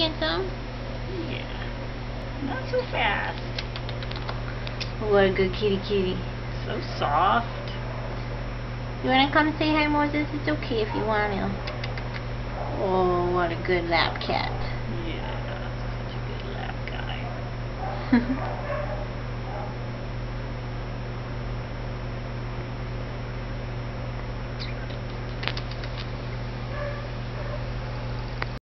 handsome? Yeah. Not so fast. What a good kitty. So soft. You wanna come say hi, Moses? It's okay if you want to. Oh, what a good lap cat. Yeah, such a good lap guy.